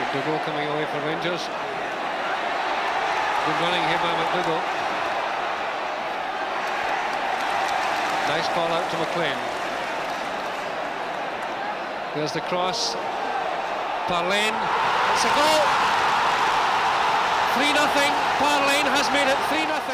McDougall coming away for Rangers. Good running here by McDougall. Nice ball out to McLean. There's the cross. Parlane. It's a goal. 3-0. Parlane has made it 3-0.